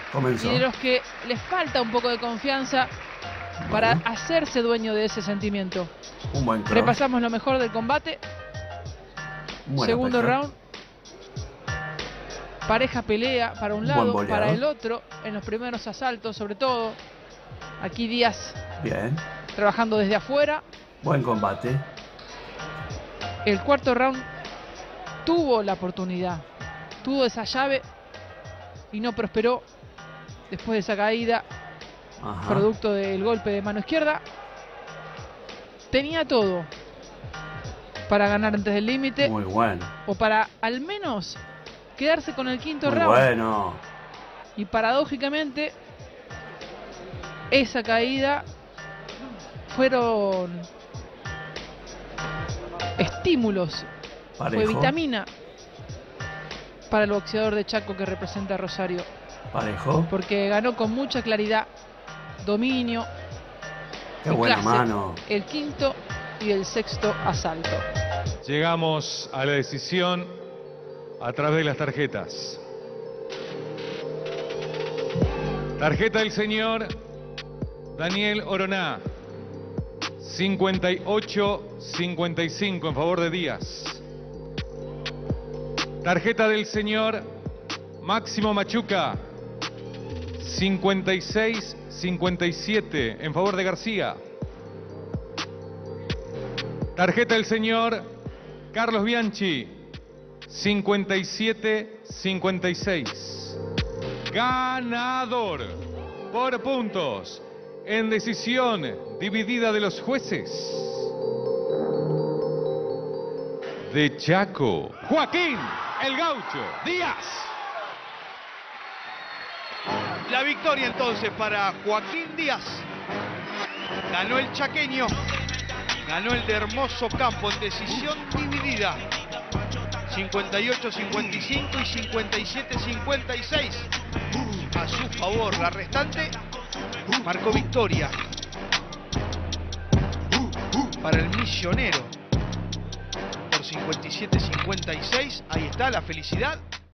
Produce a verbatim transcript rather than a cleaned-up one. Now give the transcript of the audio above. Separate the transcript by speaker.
Speaker 1: Comenzó.
Speaker 2: Y de los que les falta un poco de confianza para
Speaker 1: Bueno.
Speaker 2: hacerse dueño de ese sentimiento.
Speaker 1: Un buen cross.
Speaker 2: Repasamos lo mejor del combate.
Speaker 1: Buena
Speaker 2: Segundo
Speaker 1: pareja.
Speaker 2: round. Pareja pelea para un
Speaker 1: Un
Speaker 2: lado,
Speaker 1: buen boleado.
Speaker 2: para el otro, en los primeros asaltos sobre todo. Aquí Díaz
Speaker 1: Bien.
Speaker 2: trabajando desde afuera.
Speaker 1: Buen combate.
Speaker 2: El cuarto round tuvo la oportunidad, tuvo esa llave y no prosperó después de esa caída,
Speaker 1: Ajá.
Speaker 2: producto del golpe de mano izquierda. Tenía todo para ganar antes del límite
Speaker 1: Muy bueno.
Speaker 2: o para al menos quedarse con el quinto
Speaker 1: Muy
Speaker 2: round.
Speaker 1: bueno.
Speaker 2: Y paradójicamente esa caída fueron estímulos,
Speaker 1: Parejo.
Speaker 2: fue vitamina para el boxeador de Chaco que representa a Rosario,
Speaker 1: Parejo.
Speaker 2: porque ganó con mucha claridad, dominio
Speaker 1: Qué
Speaker 2: y
Speaker 1: buena
Speaker 2: clase
Speaker 1: mano.
Speaker 2: el quinto y el sexto asalto.
Speaker 3: Llegamos a la decisión a través de las tarjetas. Tarjeta del señor Daniel Oroná, cincuenta y ocho cincuenta y cinco en favor de Díaz. Tarjeta del señor Máximo Machuca, cincuenta y seis cincuenta y siete en favor de García. Tarjeta del señor Carlos Bianchi, cincuenta y siete cincuenta y seis. Ganador por puntos en decisión dividida de los jueces de Chaco, Joaquín El Gaucho Díaz.
Speaker 4: La victoria entonces para Joaquín Díaz. Ganó el chaqueño. Ganó el de Hermoso Campo en decisión dividida. cincuenta y ocho cincuenta y cinco y cincuenta y siete cincuenta y seis. A su favor. La restante marcó victoria para el misionero por cincuenta y siete cincuenta y seis. Ahí está la felicidad.